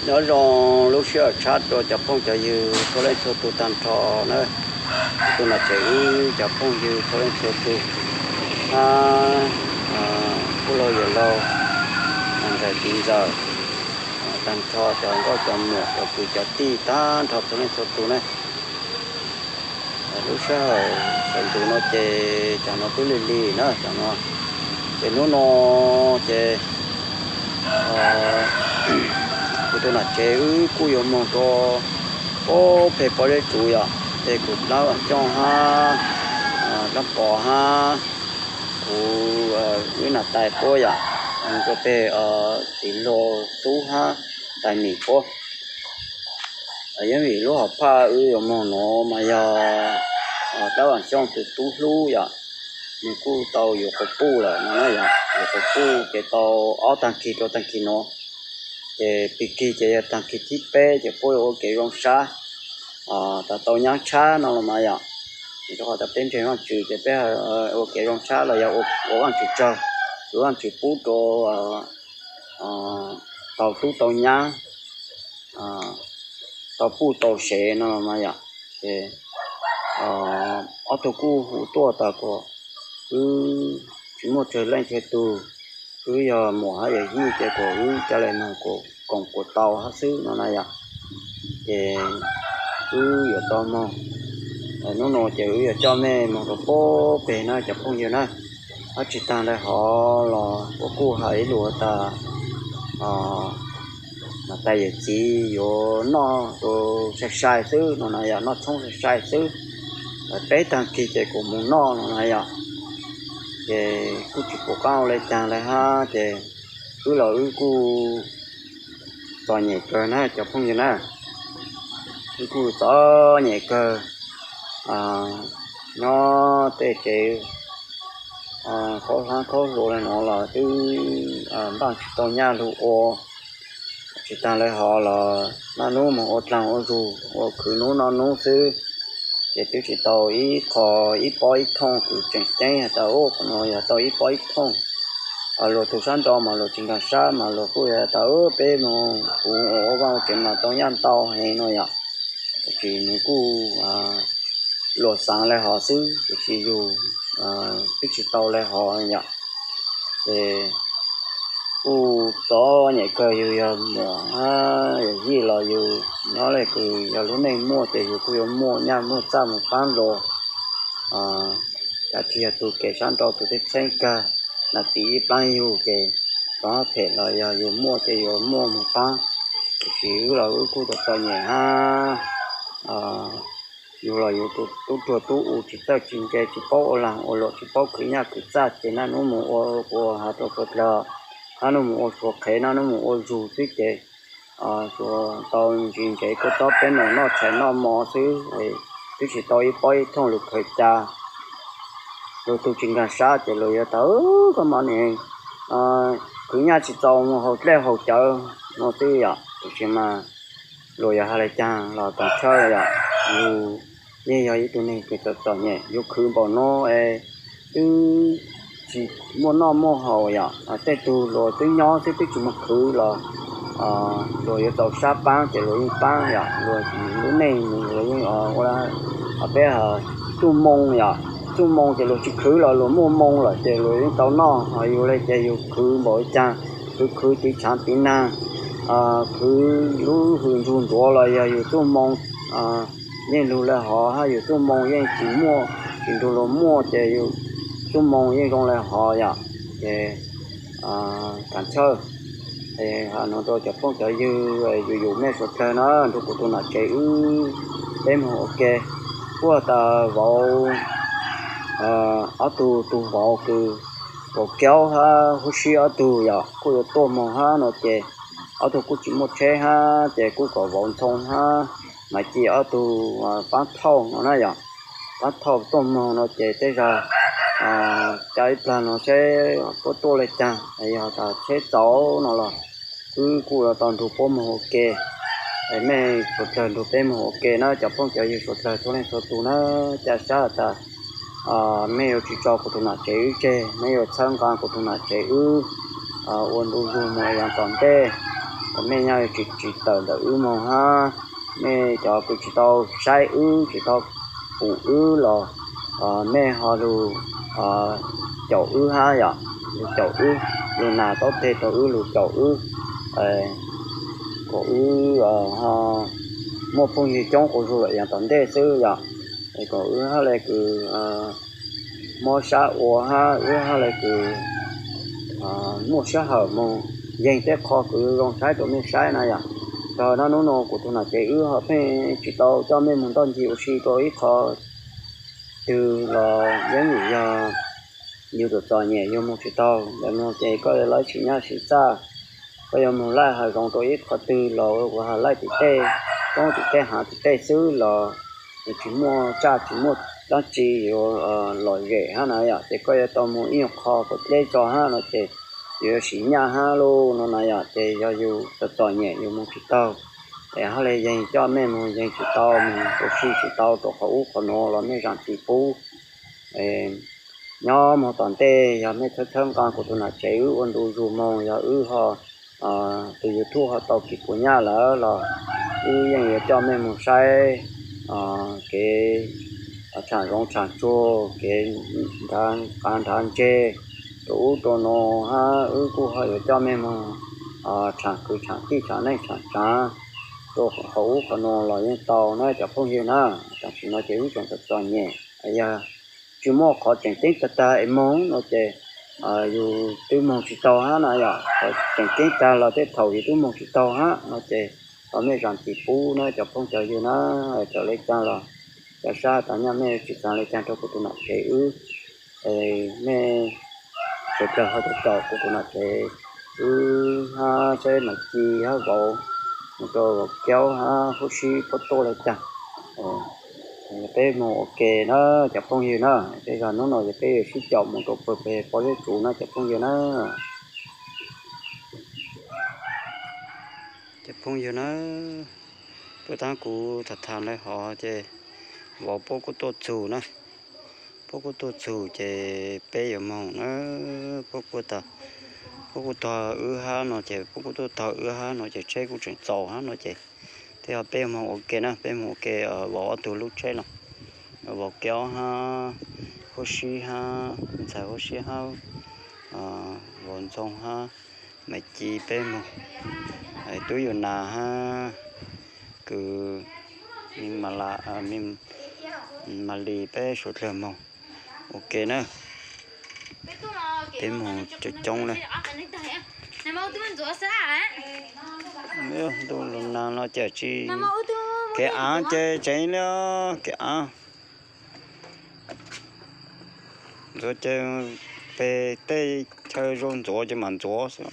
nó rong lúc xưa chat rồi chập phong chờ dư thôi lên số tu tan thọ nữa tu là chữ chập phong dư thôi lên số tu cô lâu giờ lâu anh phải tin giờ tan thọ cho có cho một cho cứ cho ti tan thọ thôi lên số tu này lúc xưa sản tu nó chè cho nó cứ lì nữa cho nó chè nó chè tôi là chế cú yêu mong to có phải bỏ ra chủ ya để cút lao trong ha nó bỏ ha cú với là tài po ya có thể tỷ lô tu ha tài nỉ po ở những vị lúc học pha yêu mong nó mà ya đó là trong từ tu lu ya mình cú tàu yêu có pu là nó nói ya yêu có pu cái tàu ở tăng kỳ nó để bị để tăng kỹ thiết bị để phối hợp cái rong sa ta tàu nhang sa nó là mai ạ thì họ tập đến trên họ chữ để bé ở cái rong sa là ở ăn chữ trâu ở ăn chữ phú đồ tàu tú tàu nhang tàu phú tàu xe nó là mai ạ để ở tàu cũ hủ tua ta có cứ chỉ một trời lên trời tù cứ giờ mùa hai giờ như thế có cứ cho lên nó có còn của tàu hết xứ nó này à thì cứ giờ to mà nó chữ cho mẹ mà có bố về nó chụp không nhiều nữa ở chỉ ta đây họ là có cô hãy lùa ta mà tay giờ chỉ vô nó đồ sai xứ nó này à nó không sai xứ bé tăng kỳ chạy của muốn nó này à thì cứ chỉ có cao lên chàng lại ha thì cứ là cứ toàn nhẹ cơ nó chụp không như nào cứ to nhẹ cơ nó tê chế khó rồi nó là cứ đang tàu nhà lu ô chỉ ta lại họ là nó nấu mà ô trăng ô dù ô cứ nấu nó nấu thứ để tôi chỉ tàu ít khó ít bói ít thông cứ chẳng chẳng tàu ô còn nó tàu ít bói ít thông rồi thủ sản đó mà rồi chính cả sa mà rồi cứ tàu bé mà cũng ở vào chuyện mà tàu nhang tàu hay nó vậy chỉ nếu cứ lột sáng lại họ xứ chỉ dù biết chỉ tàu lại họ vậy thì cứ đó nhảy cờ dù mùa gì là dù nó lại cứ giờ lúc này mua thì dù cứ mua nhà mua trăm một bán rồi cả chia từ cái sản đó từ cái sen cả là tí bao nhiêu cái có thể là giờ dù mua thì dù mua một bán chỉ là cứ được tao nhảy ha dù là dù tu chỉ tao chỉ bao là ở lộ chỉ bao cứ nhà cứ ra thì nó mua của họ tôi có là nó mua số cái nó mua dù tí cái số tao chuyện cái có tao bên nó chạy nó mò xứ thì chỉ tao ít bao thông lực khởi cha rồi tôi chính là sao thì rồi tao cái mà này cứ nhà chỉ tao mà hậu lẽ hậu chợ nó tí à chỉ mà rồi hai lại chàng là còn chơi à dù như vậy tụi này cái tao nhẹ dù cứ bảo nó cứ chỉ mua nó mua hậu à tết tu rồi tới nhỏ tới tới chúng mà cứ là rồi tàu sát bán thì rồi bán à rồi lúc này rồi ở bé tu mông à tu mông thì rồi chỉ cứ là rồi mua mông rồi thì rồi tàu nó rồi vô đây thì vô cứ mỗi trang cứ tí sản品na cứ lúc hưởng thụ đó là vô tu mông nên lúc là họ hay vô tu mông nên chỉ mua chỉ đồ mua thì vô tu mông nên trong là họ vậy thì cảnh chơi thì nó tôi chụp phong trở dư mấy số chơi nó tôi là chạy đêm ok của ta vào ở tu vào cứ vào kéo ha hút xí ở tu vậy cô tô mong ha nó chạy ở tu cũng chỉ một xe ha chạy cũng có vòng thông ha mà chỉ ở tu bán thau nó vậy bán thau tô mong nó chạy tới ra cái plan nó sẽ có to lên chăng thì họ ta sẽ cháu nó là cứ cụ là toàn thuộc bom ok mẹ số trời thuộc bom ok nó chọc phong chơi số trời số này số tu nó chả sao ta mẹ ở chỉ cho của tụi nó chơi mẹ ở sang con của tụi nó chơi ôn đồ mọiอย่างtoàn thế mẹ nhau chỉ tờ đỡ mà ha mẹ cho cái chỉ tao sai chỉ tao phụ là mẹ họ đồ chậu ha vậy chậu rồi nào có thể chậu rồi chậu có họ một phong gì trong của rồi là tận thế sư vậy có ha là cứ mua sa ha ha là cứ mua sa hở mà dành tết kho cứ rong trái tụi mình trái này à rồi nó của tụi nó chạy họ phải chỉ tao cho mình một đơn chịu xí có ít kho từ là giống như giờ nhiều được trò nhẹ vô một chỉ tao để một chạy có lấy chỉ nhau chỉ xa bây giờ một lại hai con tôi ít kho từ là của hai lại chỉ tê con chỉ tê hạ chỉ tê xứ là chỉ mua cha chỉ mua đó chỉ loại rẻ ha này à thì coi tao mua ít kho có tê cho ha nó thì giờ xí nhà ha luôn nó này à thì giờ dù trò nhẹ vô một chỉ tao để họ lấy dành cho mấy một dành chỉ tao mình có xí chỉ tao tổ khẩu còn nó là mấy dạng chỉ phú nhỏ một tuần tê giờ mấy thứ thơm con của tôi là chế ôn đồ dù mong giờ họ từ thu họ tàu kịp của nhà là dành cho mấy một sai cái sản rong sản chua cái than chê đủ đồ nó ha của họ cho mấy một sản cứ sản tí sản này sản sản đồ khẩu còn nó là những tàu nó chả không hiểu na chẳng chỉ nói chế trong thật toàn nhẹ giờ chú mò khó chẳng tính ta em mong nó chế dù tôi mong chỉ tàu ha này à chẳng tính ta là cái thầu thì tôi mong chỉ tàu ha nó chế ở mấy rằng chỉ phú nó chả không chờ gì nó trở lấy cha là chả sao ta nhà mấy chỉ sang lấy cha cho của tôi nó chế mấy sẽ chờ họ tàu của tôi nó chế ha sẽ là chi ha gỗ rồi kéo ha hút xí có tô lại chặt cái một ok nó chặt không nhiều nữa bây giờ nó nói cái xí chậu một cục về có cái chủ nó chặt không nhiều nữa chặt không nhiều nữa bữa tháng cũ thật thà này họ chơi vào bố có tô chủ nữa bố có tô chủ chơi bé giờ mong nó bố có tờ ha nó chơi bố có tờ ha nó chơi chơi cũng chuyện giàu ha nó chơi thì ở bên mong ok nè bên mong ok ở bỏ từ lúc chơi nào ở bỏ kéo ha hút xí ha xài hút xí ha vốn trong ha mày chi bên mong túi vừa nà ha cứ mình mà là mình mà lì bé sụt lờ mong ok nè bên mong cho trong này nếu tôi lần nào nó chờ chi cái án chơi chơi nữa cái án rồi chơi về tây chơi rôn gió cho màn gió sao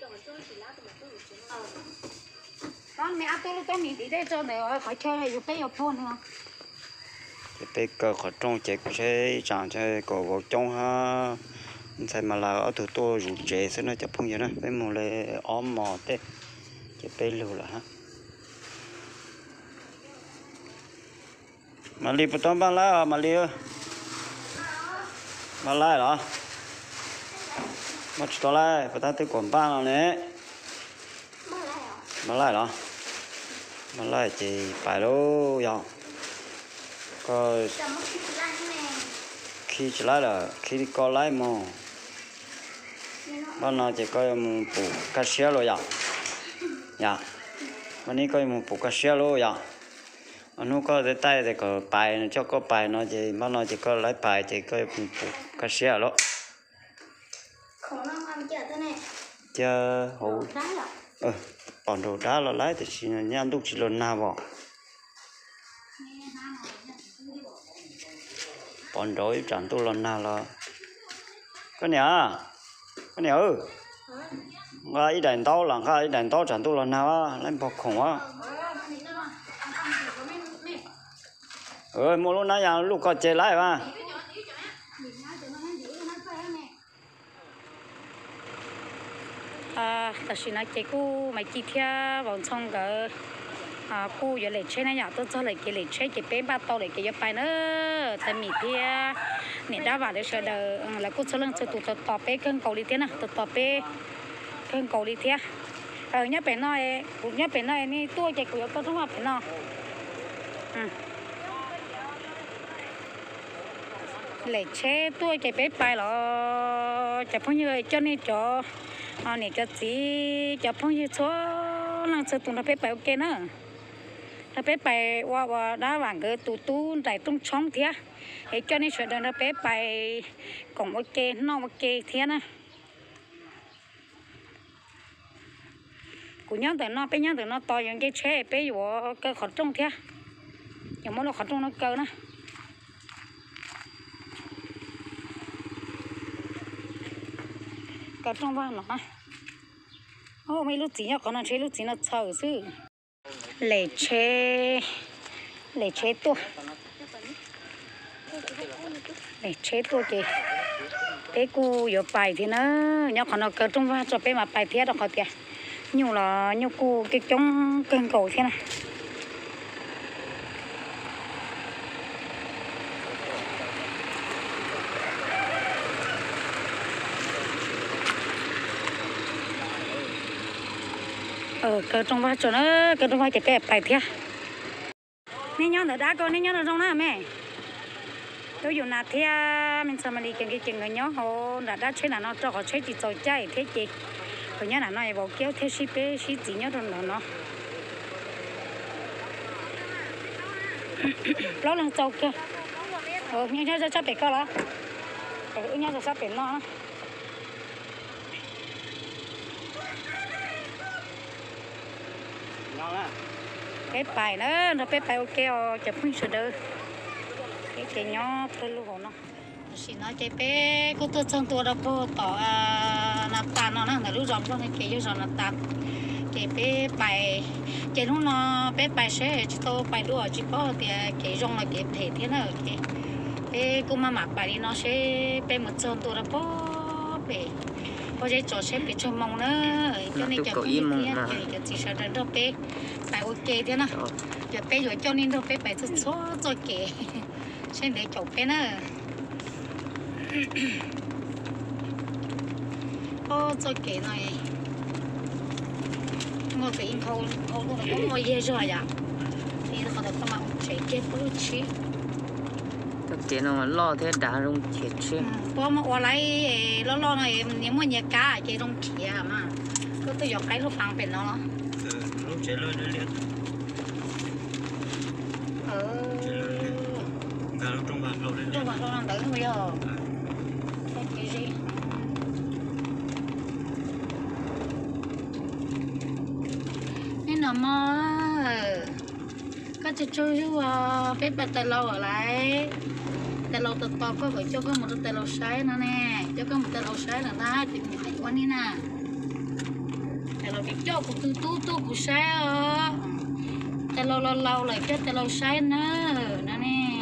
con mẹ tôi lúc con đi đây cho để khỏi chơi hay dùng cái phone không cái cơ khỏi trong chơi chẳng chơi cổ vào trong ha sai mà là ở thủ tôi rủ trẻ sẽ nó chụp không vậy đó cái mùa này ốm mò tê cái bé lưu là ha mà đi bắt tôm lá mà đi mà lại đó mà cho lại bắt ta tới quần ba rồi nè mà lại đó mà lại chỉ phải đâu vậy coi khi trở lại là khi đi coi lại mà ban nào chỉ coi một bộ cà xía rồi dạวันนี้ก็มีปลูกกระเชียโลอย่างอันนู้นก็ได้ใต้แต่ก็ไปนะเจ้าก็ไปเนาะจะบ้านเราจะก็ไล่ไปจะก็ปลูกกระเชียโลของเราทำเจอตัวไหนเจอหูได้หรอปอนดูได้เราไล่แต่สิ่งนี้ลูกจิโรน่าบอกปอนดูจันตุโรน่าเราก็เนี่ยcái đèn tàu là cái đèn tàu chẳng tu là nào á lên bọc khủng á mua lúc nãy giờ lúc có chơi lại mà ta xin nói chơi cô mày chi theo vòng xong cái cô giờ lại chơi này nhà tôi cho lại cái lại chơi cái bé ba tàu lại cái bài nữa tại mình theo nè đã vào để chơi đời là cô cho lên chơi tụt tọt bé cân cầu đi thế nào tụt tọt bé cân cầu đi theo nhớ bé nói cũng nhớ bé nói ni tua cái của tôi đúng không bé nói lấy chế tua cái bé bài lo chả phong như cho nên cho này cho gì chả phong như số năng sử dụng nó bé bài ok nữa nó bé bài qua đá vàng cái tu tại tung chóng thế để cho nên chuyện nó bé bài cũng ok nó ok thế nè cũng nhớ từ nó bé nhớ từ nó to những cái chế bé của cái khó trông thế những món nó khó trông nó cơ nè cái trong van nó ô mấy lúc gì nhá còn nó chế lúc gì nó chờ chứ lệ chế tua lệ chế tua kì bé cu có bài thì nó nhá còn nó cái trong van cho bé mà bài thế đó khỏi kìa nhiều là nhiều cu cái trong cơn cầu thế này cái trong vai cho nó cái trong vai cái bẹp bài thế nên nhớ là đã có nên nhớ là trong đó mẹ tôi dùng là thế mình sao mà đi cái người nhớ họ đã chế là nó cho họ chế chỉ rồi chạy thế chị rồi nhớ là nó bảo kéo thế ship gì nhớ rồi nó lâu lần sau kia nhớ ra sắp bị co đó nhớ ra sắp bị nó cái bài nó cái bài ok chụp hình sửa đời cái nhỏ thôi luôn nó xin nói cái bé có tôi chân tôi đâu có tỏ là tàn nó là lúc rộng cho nên cái rồi là tàn cái bé bài cái lúc nó bé bài sẽ chỉ tôi bài đua chỉ có thì cái rong là cái thể thế nào cái bé cũng mà mặc bài đi nó sẽ bé một chân tôi đâu có bé có giấy trò sẽ bị cho mong nữa cho nên chụp hình thì chỉ sợ đến đâu bé bài ok thế nào giờ bé rồi cho nên đâu bé bài rất số rồi kì xem để chụp bé nữa ô rồi kì này ngồi cái in khâu luôn là có ngồi dễ rồi à thì nó còn có mà chạy chết bớt chi cái nó lo thế đã rung chết chứ có mà qua lấy lo này nếu mà nhà cá cái rung kia mà có tôi dọc cái lúc phẳng bên nó lúc chế lôi nó liền lúc trong bàn lâu lên trong bàn lâu tới bây giờ cái gì nên là mà các chị chơi biết bắt tay lâu ở lại tay lâu tập to có phải cho có một tay lâu sái nữa nè cho có một tay lâu sái là ta thì mình phải quan đi nè tay lâu cái cho của tu của sái tay lâu lại cho tay lâu sái nữa nè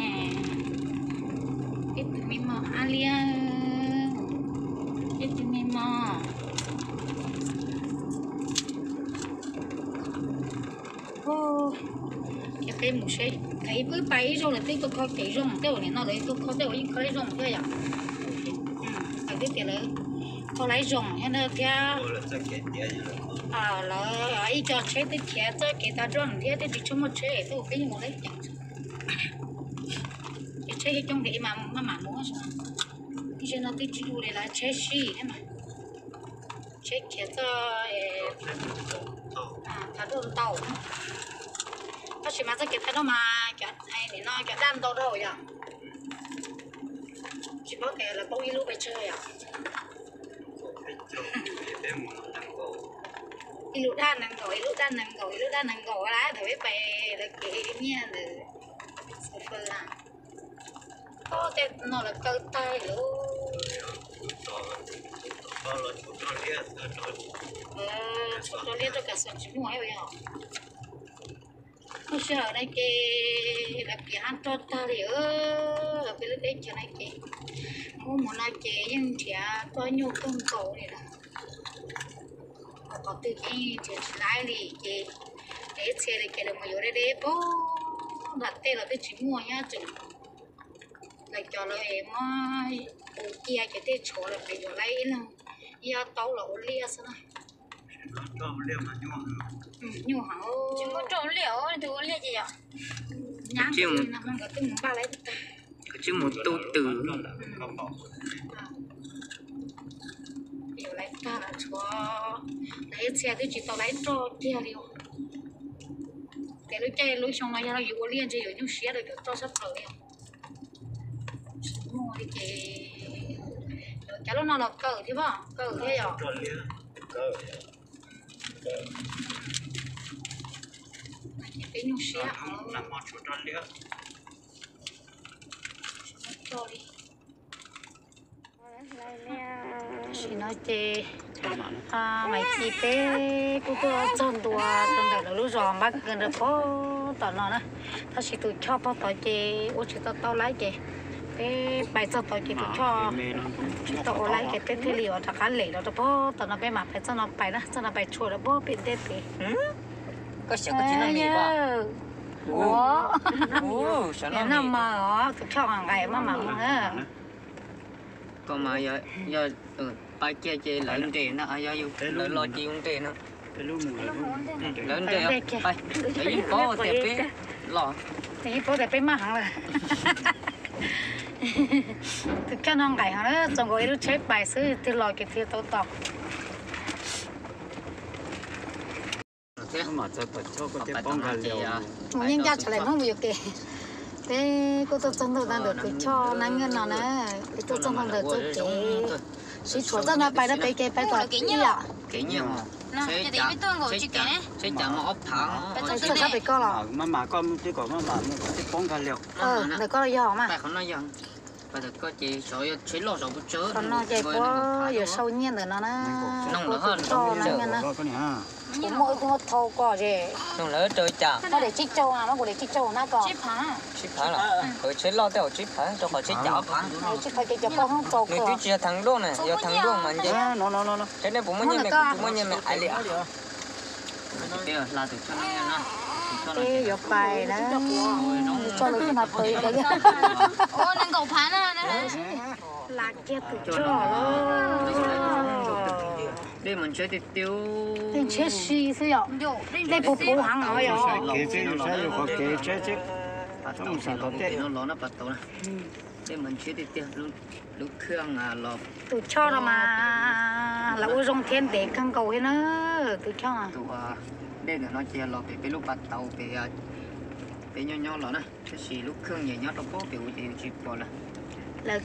cái tụi mình mà alia cái tụi mình mà cái một xe cái với bay rồi là cái có cái rồi cái này nó lấy có cái rồi cái à phải biết cái đấy có lấy rồi hay là theo là ấy cho chế tới kia tới cái ta rồi thế thì chúng một chế tôi cái một lấy cái chế cái trong cái mà muốn sao cái nó tới chịu để là chế xí thế mà chế kia cho thà đồ tàu nó chỉ mà cái cái đó mà cái này thì nó cái đan to rồi à chỉ có cái là bao nhiêu lúc phải chơi à cái lúc đan năng gọi lá để phải là cái nha để super à có cái nó là cơ tay luôn cho liên cho cả sản xuất mua ấy vậy hả bây giờ đây cái là cái ăn to ta thì bây giờ đây cho này cái mua một là cái nhưng chỉ có nhiều công cầu này là có từ cái lái đi cái xe này cái là mà vô đây bố đặt tên là cái chỉ mua nhá chừng lại cho nó em kia cái tên chỗ là phải vô lấy nữa giờ tàu là ổn lia sao này nhiều hả chỉ có trộn liệu thì có liệu gì ạ nhang thì nó không có từng ba lấy chứ một tu từ điều lấy cả là cho lấy xe thì chỉ tao lấy cho kia điều cái lối chơi lối xong này nóอยู่liên chỉอยู่những xe được cho sắp rồi mua đi chị cái lúc nào nó cờ thì bao cờ thế à cái những xe cho đi chị nói chị mày chị bé cũng có chân tua chân đầu là lúc rồi mắc gần được có tao nó nè ta chỉ tụi cho bao tao chị ô chỉ tao lấy chị bé bài cho tao chị tụi cho tao lấy cái bé cái liều ta cá lẻ đó bao tao nó bé mà phải cho nó bài đó cho nó bài chua đó bao bị đứt đi có sợ có chuyện gì ba ủa nó mà tụi cho hàng ngày mà còn mà giờ ba kia chơi lớn tiền nó giờ lớn lo chi không tiền nó lớn tiền bay để có tiền bé lo thì có thể bé mà hàng là tụi cho nó ngày hàng đó trong gọi nó chế bài sư thì lo cái thì tao tao thế mà cho có cái bông gà liều nhưng ra trở lại không được kì thế cô tôi trong đầu đang được cái cho năng ngân nó nè cái tôi trong đầu được cho chị sĩ chúa ra nó bài đó bài cái bài tọa kỹ nhỉ kỹ nhỉ sẽ chả mà ốp thẳng sẽ sao bị co lò mà con chỉ có mà cái bông gà liều để có là giò mà tại không nói giòn bây giờ có chị sợi chế lò rồi bút chớ còn nó chạy có giờ sâu nhiên rồi nó nè nông nữa hơn cho năng ngân nè cũng mỗi cũng thâu cỏ gì nông lỡ chơi chả nó để chích trâu à nó để chích trâu nó còn chích phá là ở chế lo theo chích phá cho họ chích chảo phá chích phải cái cho không trâu người cứ chia thằng đô này giờ thằng đô mà vậy nó thế nên bụng mới nhìn mày ai liền bây giờ là từ cho nó cái giờ bài đó cho nó mà tới cái ô nên cầu phán à là kia từ cho lo đây mình chơi tiêu đây chơi xì thôi ạ đây bố bố hàng rồi ạ cái gì sẽ有个cái chơi chứ không sao có thể nó nó bắt đầu đây mình chơi tiêu lúc khương à lò từ cho nó mà là u rong thiên để căng cầu ấy nữa từ cho à tụ đây là nó chia lò về lúc bắt đầu về nhỏ lò nè cái gì lúc khương nhảy nhót nó có biểu chỉ bỏ là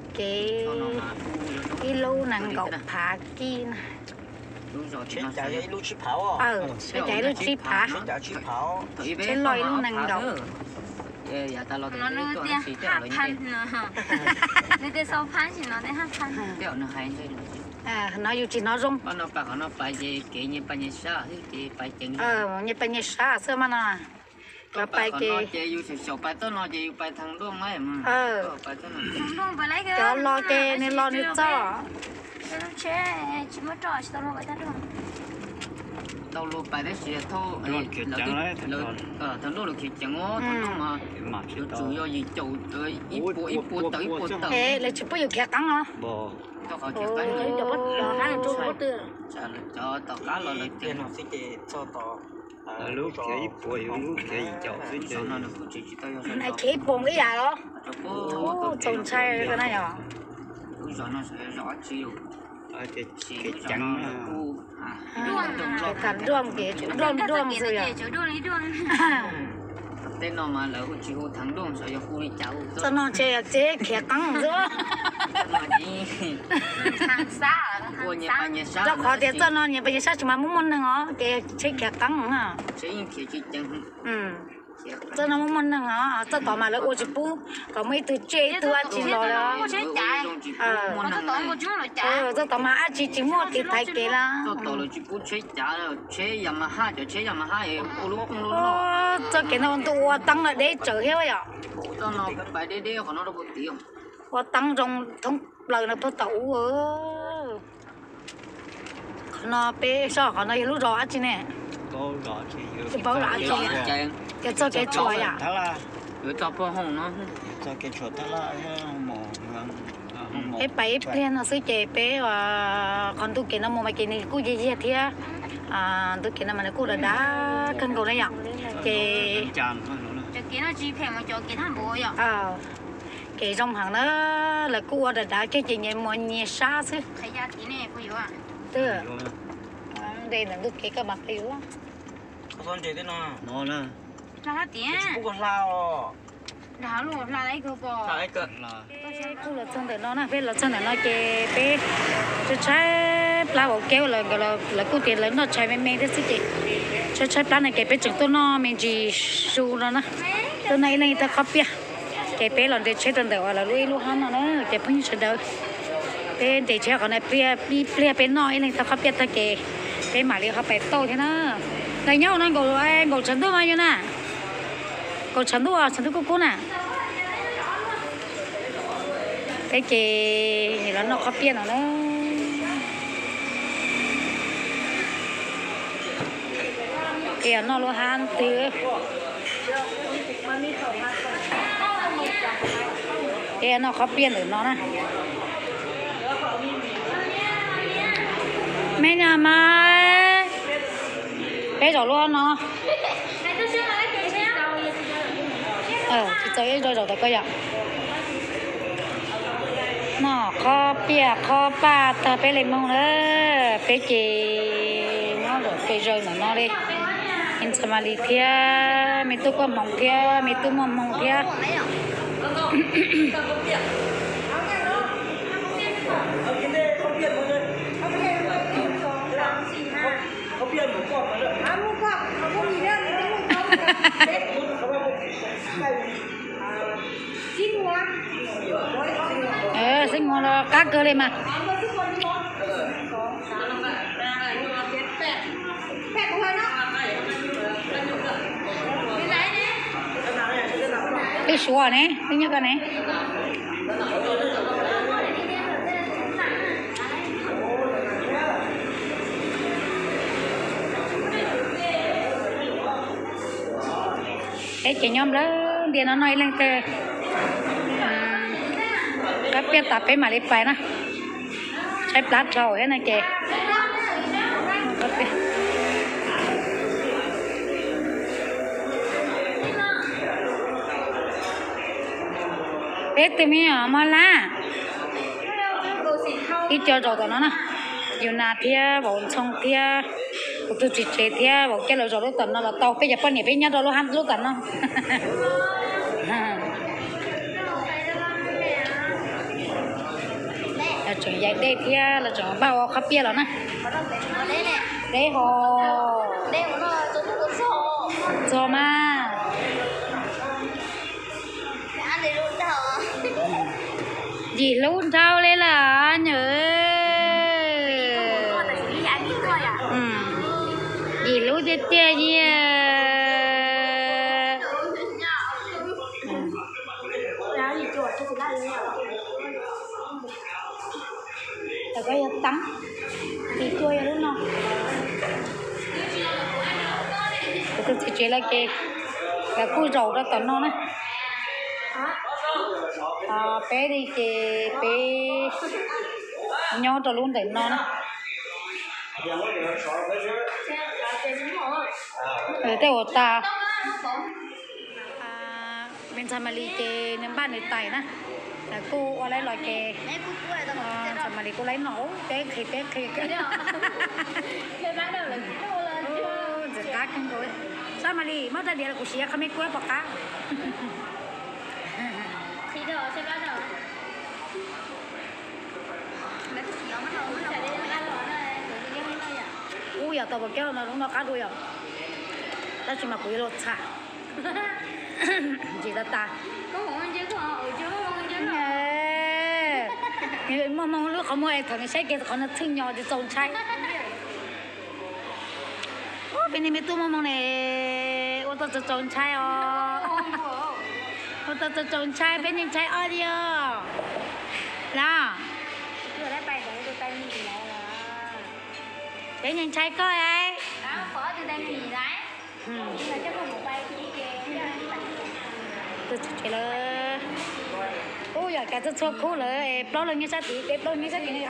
cái lô nàng gọc phá kia 先chạy一路去跑哦。 先chạy路去爬。 先chạy去跑。 先來路能夠。 giờ ta lo nó nuôi tiền hạ pan nữa nuôi tiền sau pan thì nó để hạ pan tiêu nó hay à nó yêu chỉ nó rong nó phải gì kỹ như phải như sao thì phải chừng như phải như sao xưa mà nè nó phải cái nó chơi yêu sầu phải tôi nó chơi phải thằng đuông ấy mà phải tôi nó cho lo cái nên lo nên cho chế chỉ mới trò chỉ tao lo vậy ta được tao lo phải đấy gì thôi thằng đó là khi chẳng ó thằng mà chủ yếu gì chủ tới ít bộ tới thế là chụp bao nhiêu kẹt cắn hả bò tao khỏi kẹt cắn đấy cho bắt cá là trâu bắt tươi cho tao cá là tiền nó sẽ cho tao lúc cái bò lúc cái chậu sẽ cho nó chỉ tao này cái bông cái gì đó trồng chai cái này à rồi nó sẽ rõ chiều cái trắng cái cắn đuông cái đuông rồi à tên nó mà lỡ chỉ có thằng đuông rồi khu đi cháu cho nó chơi kẹt cắn nữa hàng xa cho khó thì cho nó như bây giờ sao chỉ mà muốn nữa cái chơi kẹt cắn hả chơi kiểu chỉ chẳng cho nó muốn hả cho tao mà lấy ô chỉ bù còn mấy từ chơi từ ăn chỉ lo đó cho tao mà ăn chỉ mua thì thay cái là cho tao là chỉ bù chơi chả rồi chơi Yamaha rồi chơi Yamaha ấy ô lúc không lúc cho cái nó tao tăng là để chở hết vậy cho nó phải để còn nó đâu có tiền và tăng trong thông lời là tôi tẩu nó bé sao họ nói lúc rồi chứ nè cái bao là gì cái cho cái chuột à rồi cho bao hồng nó cho cái chuột đó là mỏ cái bảy plan nó sẽ chạy bé và còn tôi kia nó mua mà kia này cú gì gì thế tôi kia nó mà nó cú là đá cân cầu đấy ạ cái chạm cho kia nó chi phèn mà cho kia thằng bố vậy cái trong hàng nó là cú là đá cái chuyện này mọi nhà xa chứ thấy giá tí này có hiểu à từ đây là được cái các bạn hiểu á con chơi thế nó nè là tiền cũng còn lao là luôn là lấy cơ bò lại cận là cú là chân để nó nè biết là chân để nó cái bé cho trái lá bảo kéo là cú tiền lớn nó trái men thế chứ cho trái lá này cái bé chừng tôi nó mình chỉ su nó nè tôi này ta copy cái bé là để chế tên để là lui hắn nó cái phun sẽ đỡ bé để chế còn này bé bé nói này ta copy ta cái bé mà đi học bé to thế nó này nhau nó gồ chân tôi bao nhiêu nè gồ chân tôi cô nè cái gì nó copy nó cái nó lo han từ cái nó copy được nó nè mấy nhà mà cái rồi luôn nó thì chơi rồi ta coi vậy nó kho ba ta bé lên mông nữa bé chị nó được cái rồi nó đi in sama li thia mi tu có mong thia mi tu mong thia sinh ngon là cá cơ lên mà cái sủa này cái nhớ cái này cái chị nhóm đó đi nó nói lên tê các bé tập cái mà đi phải nèใช้ปลั๊กเราให้นะแกtụi mình ở mà la ít cho rồi tụi nó nè nhiều nà thia bọn sông thia tụi chị chơi thia bọn cái rồi lúc tận nó là tàu cái giờ phân này với nhau rồi lúc ham lúc tận nó là chuyện dạy đây thia là chuyện bao khắp kia rồi nè đây hồ cho mà gì luôn thao lên là nhớ gì luôn thế tia gì là cái tắm thì chơi đúng không tôi chỉ chơi là cái là cua rầu đó tận nó nè bé đi kì bé nhau rồi luôn để nó nè để theo ta bên tham mali kì nên ban để tẩy nè là cô ở đây loại kì tham mali cô lấy nấu bé khi giật cá căng rồi tham mali mất ra đi là cô xía không biết quét bọc cá ui giờ tao bảo kéo nó đúng nó cá đuôi à ta chỉ mà quý lột xả chỉ là ta người mong lúc không mua thằng cái kia còn nó thinh nhỏ thì trồng trái bên này mấy tu mong này ô tô trồng trái ô tô trồng trái bên này trái ở đi là để nhìn trái coi ấy tôi chỉ là ôi giờ cả rất chua khô rồi bao lần như sao thì bếp bao như sao thì này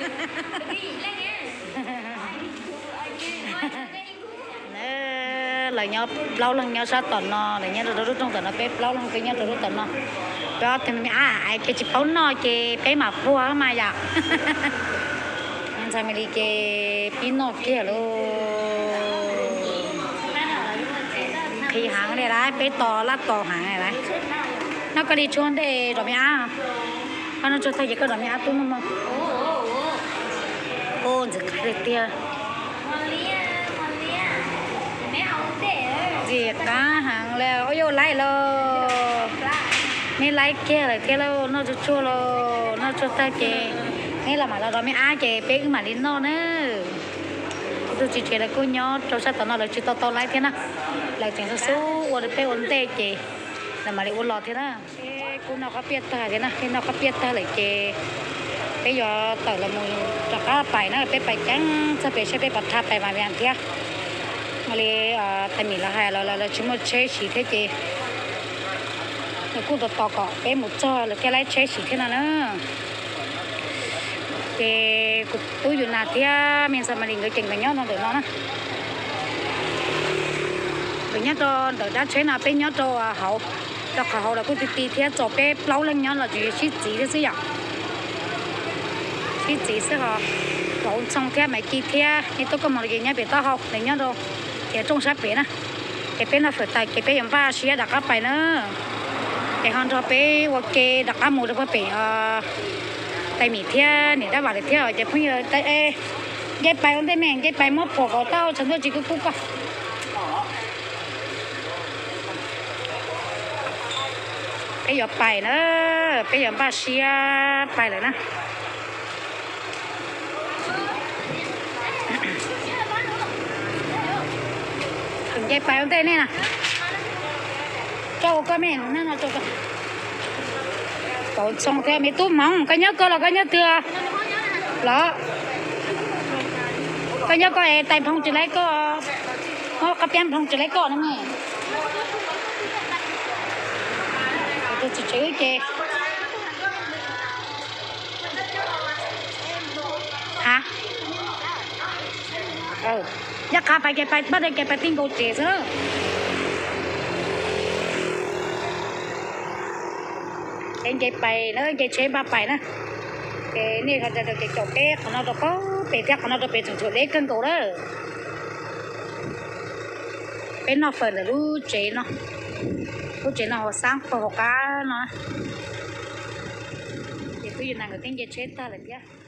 là nhau lâu lần nhau sát tuần nó để nhau rồi trong tuần nó bếp lâu lần cái nhau rồi tuần nó đó thì mình ai cái chỉ phóng nó cái mà vua mà dạ nên sao mình đi cái pin nó kia luôn thì hàng này đấy bé to lát to hàng này đấy nó có đi chuồn để rồi mẹ nó cho thấy cái rồi mẹ tôi mà ô giờ cái được tia gì cả hàng leo ôi lấy lo mấy lấy kia là kia lo nó cho chua lo nó cho ta chè nghe là mà là rồi mẹ chè bé mà đi nó nữa tôi chỉ là cô nhỏ cho sao tao nó là chỉ tao lấy thế nào là chẳng số qua được bé ổn tệ chị là mà lại ổn lọt thế nào cô nào có biết ta thế nào khi nào có biết ta lại chị bây giờ tao là một trò cá bài nó bé bài trắng sao bé sẽ bé bật tháp bài mà bạn kia mà lại tại mình là hay là chúng nó chế chỉ thế chị cô tao cọ bé một cho là cái lấy chế chỉ thế nào nữa cái tôi dùng là thế mình sao mà đi người chỉnh với nhau nó được nó nè với nhau cho đỡ đã chế nào bên nhau cho hậu cho hậu là cô tí thế cho bé lâu lên nhau là chỉ chỉ thế chứ chỉ sẽ họ hậu trong thế mấy kỳ thế thì tôi có một cái nhà bé tao học để nhau đâu thì trong sát bé nè cái bé nó phải tại cái bé dùng ba xía đặt các bài nữa cái họ cho bé ok đặt các mũ được các bé tại mỹ thế này đã bảo được thế rồi chứ bây giờ tại cái bài ông đây mẹ cái bài mất phổ của tao chẳng tôi chỉ có cúc à cái giờ bài nữa cái giờ ba xia bài rồi nè cái bài ông đây này nè cho con mẹ nó cho con còn xong theo mấy túi mỏng cái nhớ cơ là cái nhớ thừa đó cái nhớ có tay phong chỉ lấy có cái pen phong chỉ lấy có nữa nè tôi chỉ chữ chê hả nhắc cả phải cái phải bắt được cái phải tin cô chê chứ cái bài nó cái chế ba bài nữa cái này họจะcái chỗ cái nó được có bề chắc nó được bề chuẩn chuẩn đấy cân cổ đó cái nó phần là lu chế nó họ sáng họ cá nó thì tôi dùng là người tiếng chế ta là chứ